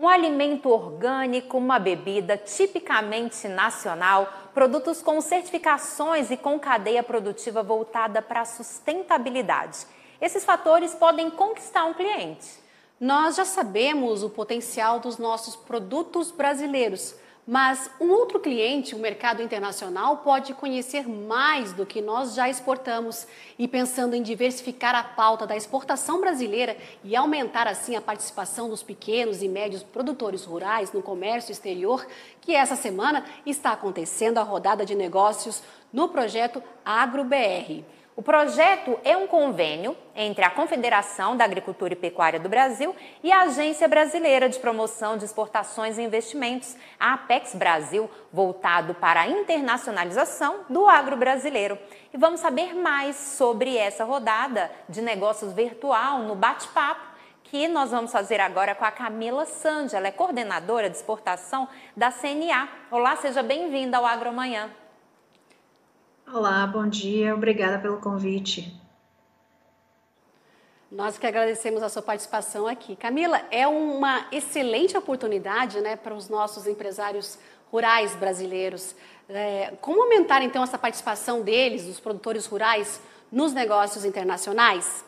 Um alimento orgânico, uma bebida tipicamente nacional, produtos com certificações e com cadeia produtiva voltada para a sustentabilidade. Esses fatores podem conquistar um cliente. Nós já sabemos o potencial dos nossos produtos brasileiros, mas um outro cliente, o mercado internacional, pode conhecer mais do que nós já exportamos. E pensando em diversificar a pauta da exportação brasileira e aumentar assim a participação dos pequenos e médios produtores rurais no comércio exterior, que essa semana está acontecendo a rodada de negócios no projeto AgroBR. O projeto é um convênio entre a Confederação da Agricultura e Pecuária do Brasil e a Agência Brasileira de Promoção de Exportações e Investimentos, a Apex Brasil, voltado para a internacionalização do agro brasileiro. E vamos saber mais sobre essa rodada de negócios virtual no bate-papo que nós vamos fazer agora com a Camila Sandi. Ela é coordenadora de exportação da CNA. Olá, seja bem-vinda ao Agro Amanhã. Olá, bom dia, obrigada pelo convite. Nós que agradecemos a sua participação aqui. Camila, é uma excelente oportunidade, né, para os nossos empresários rurais brasileiros. Como aumentar, então, essa participação deles, dos produtores rurais, nos negócios internacionais?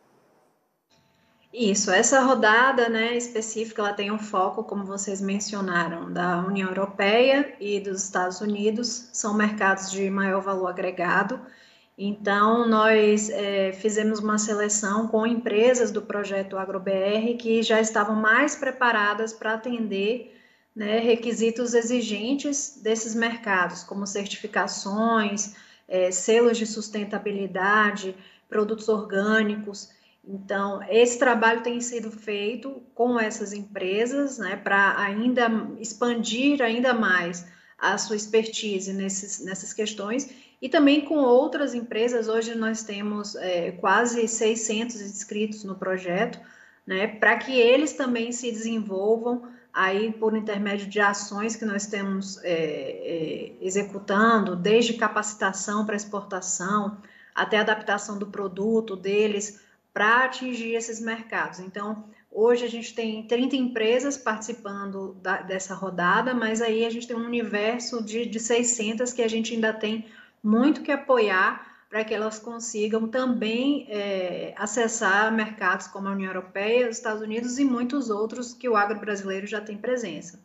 Isso, essa rodada, né, específica, ela tem um foco, como vocês mencionaram, da União Europeia e dos Estados Unidos, são mercados de maior valor agregado. Então, nós fizemos uma seleção com empresas do projeto AgroBR que já estavam mais preparadas para atender, né, requisitos exigentes desses mercados, como certificações, selos de sustentabilidade, produtos orgânicos. Então, esse trabalho tem sido feito com essas empresas, né, para ainda expandir ainda mais a sua expertise nessas questões, e também com outras empresas. Hoje nós temos quase 600 inscritos no projeto, né, para que eles também se desenvolvam aí por intermédio de ações que nós temos executando, desde capacitação para exportação, até adaptação do produto deles, para atingir esses mercados. Então, hoje a gente tem 30 empresas participando dessa rodada, mas aí a gente tem um universo de 600 que a gente ainda tem muito que apoiar para que elas consigam também acessar mercados como a União Europeia, os Estados Unidos e muitos outros que o agro brasileiro já tem presença.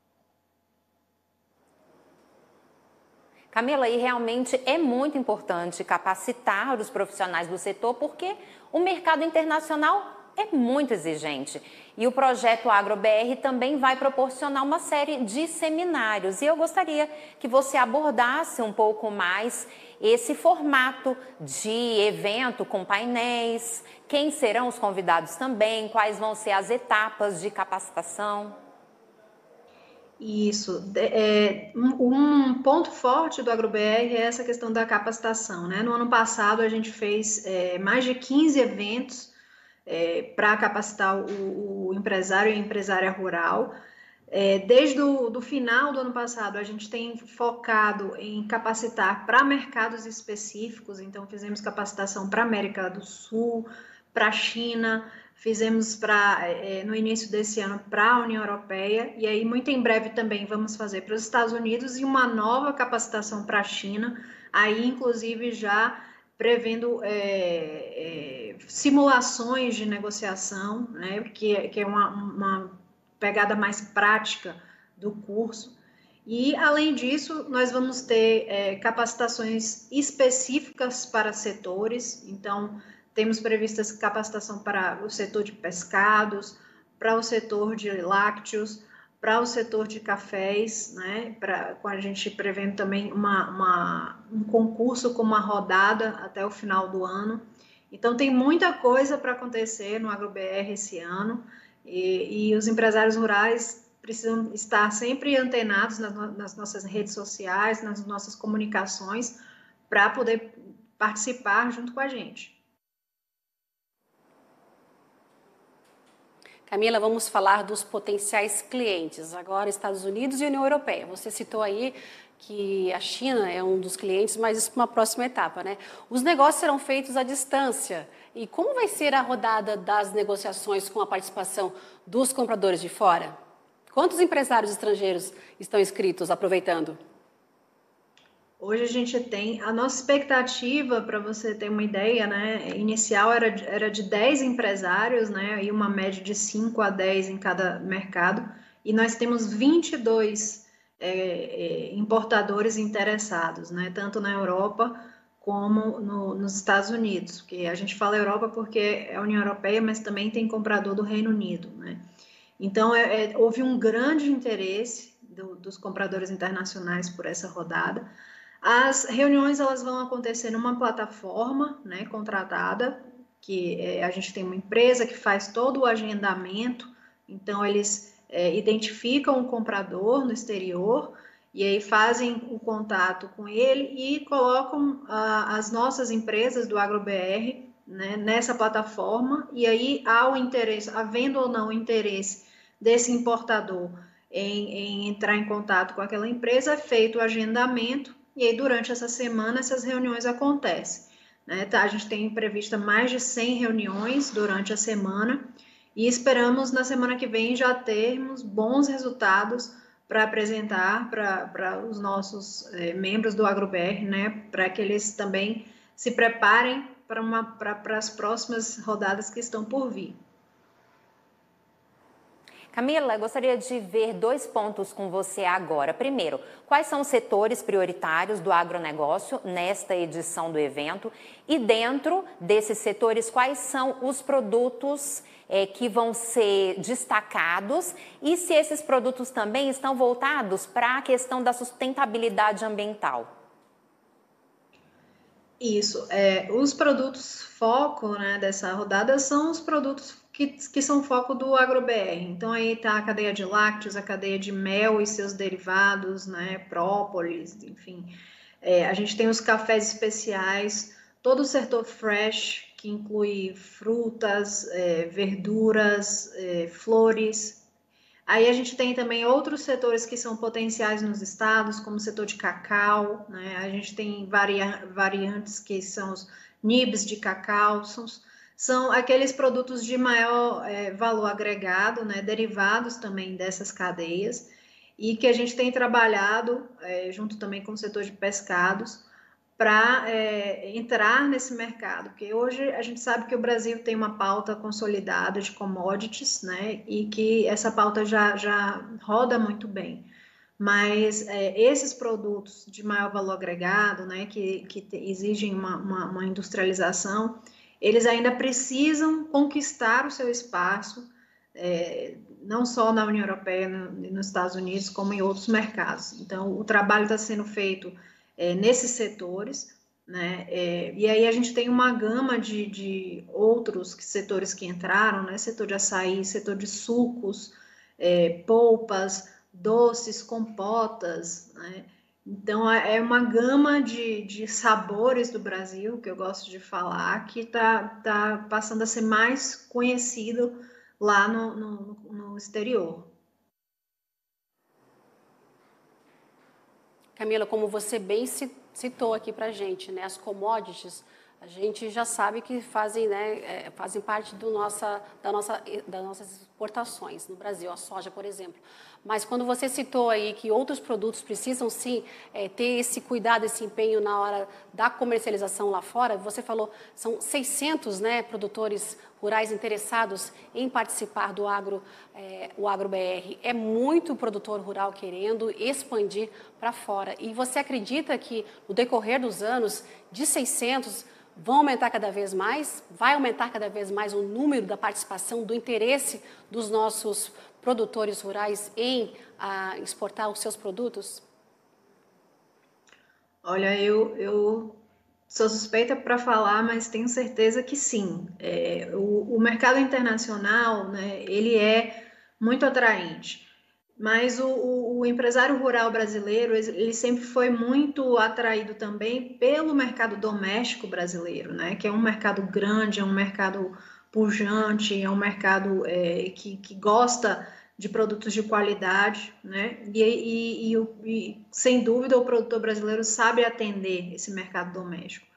Camila, e realmente é muito importante capacitar os profissionais do setor, porque o mercado internacional é muito exigente. E o projeto AgroBR também vai proporcionar uma série de seminários. E eu gostaria que você abordasse um pouco mais esse formato de evento com painéis, quem serão os convidados também, quais vão ser as etapas de capacitação. Isso, um ponto forte do AgroBR é essa questão da capacitação, né? No ano passado a gente fez mais de 15 eventos para capacitar o empresário e a empresária rural. Desde o final do ano passado a gente tem focado em capacitar para mercados específicos, então fizemos capacitação para a América do Sul, para a China, fizemos no início desse ano para a União Europeia, e aí muito em breve também vamos fazer para os Estados Unidos e uma nova capacitação para a China, aí inclusive já prevendo simulações de negociação, né, que é uma pegada mais prática do curso. E, além disso, nós vamos ter capacitações específicas para setores. Então, temos previstas capacitação para o setor de pescados, para o setor de lácteos, para o setor de cafés, né? Com a gente prevendo também um concurso com uma rodada até o final do ano. Então, tem muita coisa para acontecer no AgroBR esse ano, e os empresários rurais precisam estar sempre antenados nas nossas redes sociais, nas nossas comunicações, para poder participar junto com a gente. Camila, vamos falar dos potenciais clientes, agora Estados Unidos e União Europeia. Você citou aí que a China é um dos clientes, mas isso para uma próxima etapa, né? Os negócios serão feitos à distância. E como vai ser a rodada das negociações com a participação dos compradores de fora? Quantos empresários estrangeiros estão inscritos, aproveitando? Hoje a gente tem, a nossa expectativa, para você ter uma ideia, né, inicial era de 10 empresários, né, e uma média de 5 a 10 em cada mercado, e nós temos 22 importadores interessados, né, tanto na Europa como nos Estados Unidos, que a gente fala Europa porque é a União Europeia, mas também tem comprador do Reino Unido, né. Então, houve um grande interesse dos compradores internacionais por essa rodada. As reuniões elas vão acontecer numa plataforma, né, contratada, que a gente tem uma empresa que faz todo o agendamento, então eles identificam o comprador no exterior e aí fazem o contato com ele e colocam as nossas empresas do AgroBR, né, nessa plataforma, e aí há o interesse, havendo ou não o interesse desse importador em entrar em contato com aquela empresa, é feito o agendamento. E aí, durante essa semana, essas reuniões acontecem, né? Tá, a gente tem prevista mais de 100 reuniões durante a semana e esperamos, na semana que vem, já termos bons resultados para apresentar para os nossos membros do AgroBR, né? Para que eles também se preparem para as próximas rodadas que estão por vir. Camila, gostaria de ver 2 pontos com você agora. Primeiro, quais são os setores prioritários do agronegócio nesta edição do evento? E dentro desses setores, quais são os produtos que vão ser destacados? E se esses produtos também estão voltados para a questão da sustentabilidade ambiental? Isso, os produtos foco, né, dessa rodada são os produtos que são foco do AgroBR. Então, aí está a cadeia de lácteos, a cadeia de mel e seus derivados, né, própolis, enfim. A gente tem os cafés especiais, todo o setor fresh, que inclui frutas, verduras, flores. Aí a gente tem também outros setores que são potenciais nos estados, como o setor de cacau, né? A gente tem variantes que são os nibs de cacau, são aqueles produtos de maior valor agregado, né? Derivados também dessas cadeias, e que a gente tem trabalhado junto também com o setor de pescados, para entrar nesse mercado, porque hoje a gente sabe que o Brasil tem uma pauta consolidada de commodities, né, e que essa pauta já roda muito bem, mas esses produtos de maior valor agregado, né, que exigem uma industrialização, eles ainda precisam conquistar o seu espaço, não só na União Europeia, nos Estados Unidos, como em outros mercados. Então, o trabalho está sendo feito nesses setores, né? E aí a gente tem uma gama de outros setores que entraram, né? Setor de açaí, setor de sucos, polpas, doces, compotas, né? Então é uma gama de sabores do Brasil, que eu gosto de falar, que tá passando a ser mais conhecido lá no exterior. Camila, como você bem citou aqui para a gente, né, as commodities, a gente já sabe que fazem parte das nossas exportações no Brasil, a soja, por exemplo. Mas quando você citou aí que outros produtos precisam sim ter esse cuidado, esse empenho na hora da comercialização lá fora, você falou, são 600 produtores rurais interessados em participar do AgroBR. É muito produtor rural querendo expandir para fora. E você acredita que no decorrer dos anos, de 600, vão aumentar cada vez mais? Vai aumentar cada vez mais o número da participação, do interesse dos nossos produtores rurais em exportar os seus produtos? Olha, eu sou suspeita para falar, mas tenho certeza que sim. O mercado internacional, né, ele é muito atraente. Mas o empresário rural brasileiro, ele sempre foi muito atraído também pelo mercado doméstico brasileiro, né? Que é um mercado grande, é um mercado pujante, é um mercado que gosta de produtos de qualidade, né? E sem dúvida o produtor brasileiro sabe atender esse mercado doméstico.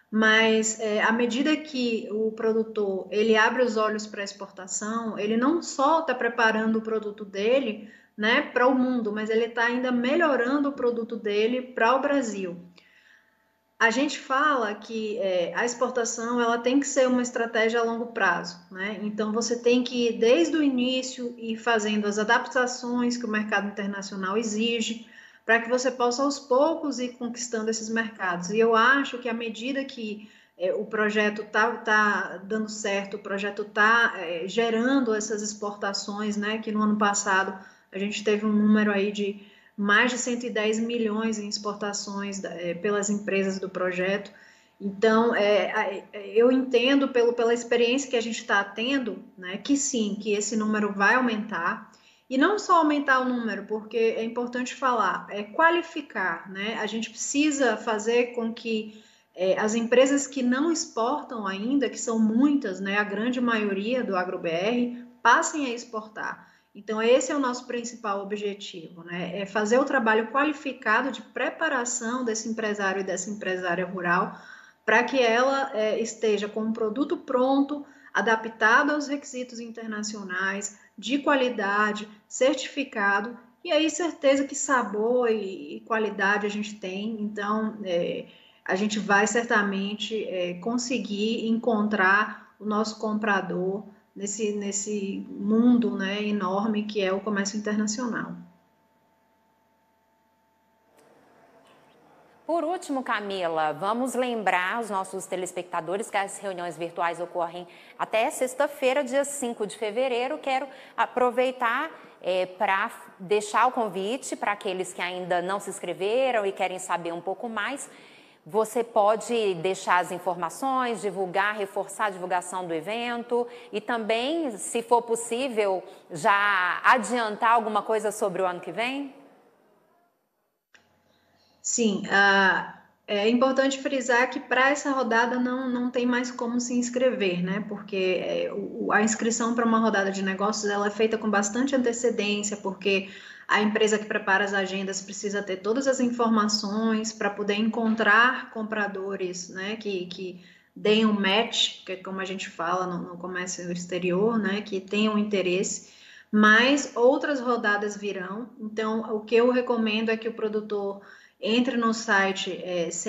mas à medida que o produtor ele abre os olhos para a exportação, ele não só está preparando o produto dele, né, para o mundo, mas ele está ainda melhorando o produto dele para o Brasil. A gente fala que a exportação ela tem que ser uma estratégia a longo prazo, né? Então você tem que desde o início ir fazendo as adaptações que o mercado internacional exige, para que você possa aos poucos ir conquistando esses mercados. E eu acho que à medida que o projeto tá dando certo, o projeto está gerando essas exportações, né? Que no ano passado a gente teve um número aí de mais de 110 milhões em exportações pelas empresas do projeto. Então, eu entendo pela experiência que a gente está tendo, né, que sim, que esse número vai aumentar. E não só aumentar o número, porque é importante falar, é qualificar, né? A gente precisa fazer com que as empresas que não exportam ainda, que são muitas, né, a grande maioria do AgroBR, passem a exportar. Então, esse é o nosso principal objetivo, né? É fazer o trabalho qualificado de preparação desse empresário e dessa empresária rural para que ela esteja com um produto pronto, adaptado aos requisitos internacionais, de qualidade, certificado, e aí certeza que sabor e qualidade a gente tem. Então, a gente vai certamente conseguir encontrar o nosso comprador nesse mundo, né, enorme que é o comércio internacional. Por último, Camila, vamos lembrar os nossos telespectadores que as reuniões virtuais ocorrem até sexta-feira, dia 5 de fevereiro. Quero aproveitar para deixar o convite para aqueles que ainda não se inscreveram e querem saber um pouco mais. Você pode deixar as informações, divulgar, reforçar a divulgação do evento e também, se for possível, já adiantar alguma coisa sobre o ano que vem? Sim, é importante frisar que para essa rodada não tem mais como se inscrever, né? Porque a inscrição para uma rodada de negócios ela é feita com bastante antecedência, porque a empresa que prepara as agendas precisa ter todas as informações para poder encontrar compradores, né? Que deem um match, que é como a gente fala no comércio exterior, né? Que tenham interesse. Mas outras rodadas virão. Então, o que eu recomendo é que o produtor entre no site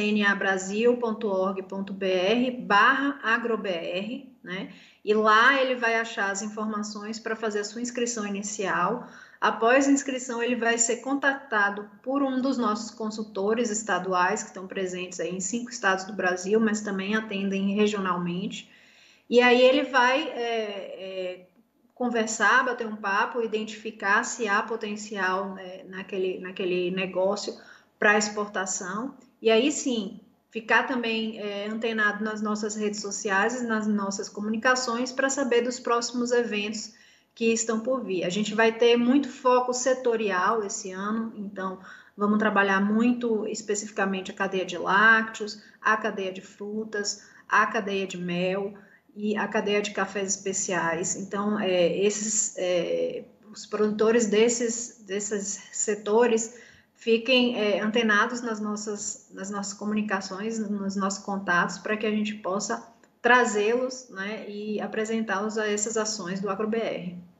cnabrasil.org.br/agrobr, né? E lá ele vai achar as informações para fazer a sua inscrição inicial. Após a inscrição, ele vai ser contatado por um dos nossos consultores estaduais, que estão presentes aí em 5 estados do Brasil, mas também atendem regionalmente. E aí ele vai conversar, bater um papo, identificar se há potencial naquele negócio para exportação, e aí sim, ficar também antenado nas nossas redes sociais e nas nossas comunicações para saber dos próximos eventos que estão por vir. A gente vai ter muito foco setorial esse ano, então vamos trabalhar muito especificamente a cadeia de lácteos, a cadeia de frutas, a cadeia de mel e a cadeia de cafés especiais. Então, os produtores desses setores fiquem antenados nas nossas comunicações, nos nossos contatos, para que a gente possa trazê-los, né, e apresentá-los a essas ações do AgroBR.